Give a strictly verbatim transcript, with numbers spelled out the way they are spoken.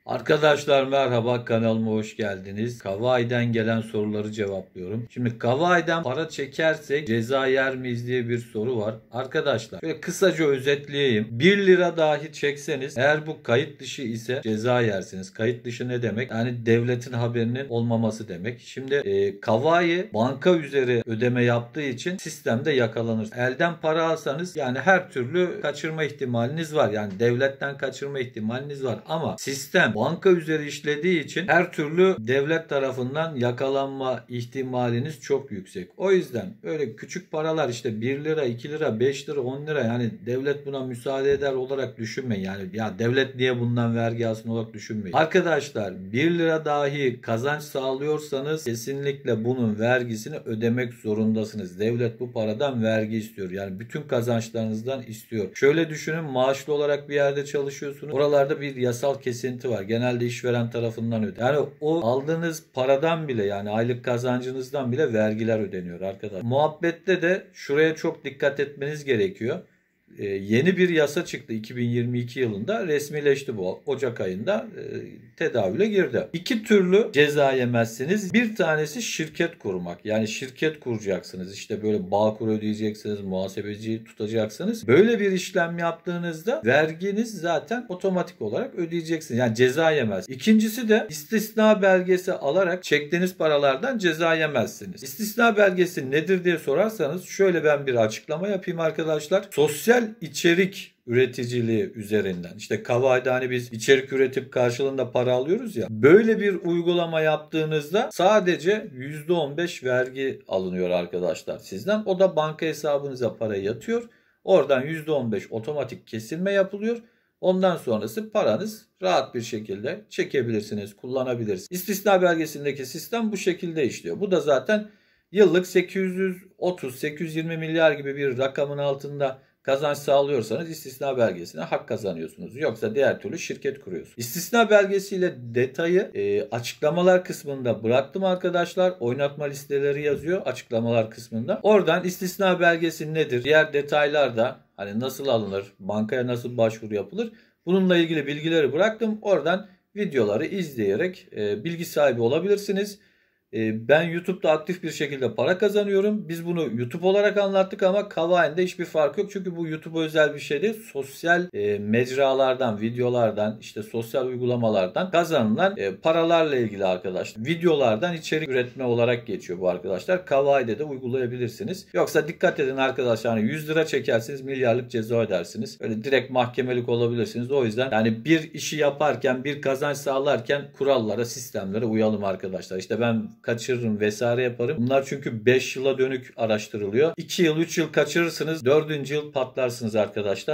Arkadaşlar merhaba, kanalıma hoş geldiniz. Kavai'den gelen soruları cevaplıyorum. Şimdi Kavai'den para çekersek ceza yer miyiz diye bir soru var. Arkadaşlar şöyle kısaca özetleyeyim. bir lira dahi çekseniz eğer bu kayıt dışı ise ceza yersiniz. Kayıt dışı ne demek? Yani devletin haberinin olmaması demek. Şimdi e, Kavai banka üzeri ödeme yaptığı için sistemde yakalanır. Elden para alsanız yani her türlü kaçırma ihtimaliniz var. Yani devletten kaçırma ihtimaliniz var ama sistem banka üzeri işlediği için her türlü devlet tarafından yakalanma ihtimaliniz çok yüksek. O yüzden öyle küçük paralar işte bir lira, iki lira, beş lira, on lira yani devlet buna müsaade eder olarak düşünmeyin. Yani ya devlet niye bundan vergi alsın olarak düşünmeyin. Arkadaşlar bir lira dahi kazanç sağlıyorsanız kesinlikle bunun vergisini ödemek zorundasınız. Devlet bu paradan vergi istiyor. Yani bütün kazançlarınızdan istiyor. Şöyle düşünün, maaşlı olarak bir yerde çalışıyorsunuz. Oralarda bir yasal kesinti var. Genelde işveren tarafından ödeniyor. Yani o aldığınız paradan bile yani aylık kazancınızdan bile vergiler ödeniyor arkadaşlar. Muhabbette de şuraya çok dikkat etmeniz gerekiyor. Ee, yeni bir yasa çıktı iki bin yirmi iki yılında, resmileşti bu. Ocak ayında e, tedavüle girdi. İki türlü ceza yemezsiniz. Bir tanesi şirket kurmak. Yani şirket kuracaksınız. İşte böyle Bağkur ödeyeceksiniz, muhasebeciyi tutacaksınız. Böyle bir işlem yaptığınızda verginiz zaten otomatik olarak ödeyeceksiniz. Yani ceza yemez. İkincisi de istisna belgesi alarak çektiğiniz paralardan ceza yemezsiniz. İstisna belgesi nedir diye sorarsanız şöyle ben bir açıklama yapayım arkadaşlar. Sosyal içerik üreticiliği üzerinden. İşte Kavai'de hani biz içerik üretip karşılığında para alıyoruz ya. Böyle bir uygulama yaptığınızda sadece yüzde on beş vergi alınıyor arkadaşlar sizden. O da banka hesabınıza para yatıyor. Oradan yüzde on beş otomatik kesilme yapılıyor. Ondan sonrası paranız rahat bir şekilde çekebilirsiniz, kullanabilirsiniz. İstisna belgesindeki sistem bu şekilde işliyor. Bu da zaten yıllık sekiz yüz otuz sekiz yüz yirmi milyar gibi bir rakamın altında kazanç sağlıyorsanız istisna belgesine hak kazanıyorsunuz. Yoksa diğer türlü şirket kuruyorsunuz. İstisna belgesiyle detayı e, açıklamalar kısmında bıraktım arkadaşlar. Oynatma listeleri yazıyor açıklamalar kısmında. Oradan istisna belgesi nedir? Diğer detaylar da hani nasıl alınır, bankaya nasıl başvuru yapılır? Bununla ilgili bilgileri bıraktım. Oradan videoları izleyerek e, bilgi sahibi olabilirsiniz. Ben YouTube'da aktif bir şekilde para kazanıyorum. Biz bunu YouTube olarak anlattık ama Kavai'de hiçbir fark yok. Çünkü bu YouTube'a özel bir şey değil. Sosyal e, mecralardan, videolardan, işte sosyal uygulamalardan kazanılan e, paralarla ilgili arkadaşlar. Videolardan içerik üretme olarak geçiyor bu arkadaşlar. Kavai'de de uygulayabilirsiniz. Yoksa dikkat edin arkadaşlar, hani yüz lira çekersiniz milyarlık ceza ödersiniz. Öyle direkt mahkemelik olabilirsiniz. O yüzden yani bir işi yaparken, bir kazanç sağlarken kurallara, sistemlere uyalım arkadaşlar. İşte ben kaçırırım vesaire yaparım. Bunlar çünkü beş yıla dönük araştırılıyor. iki yıl üç yıl kaçırırsınız, dördüncü yıl patlarsınız arkadaşlar.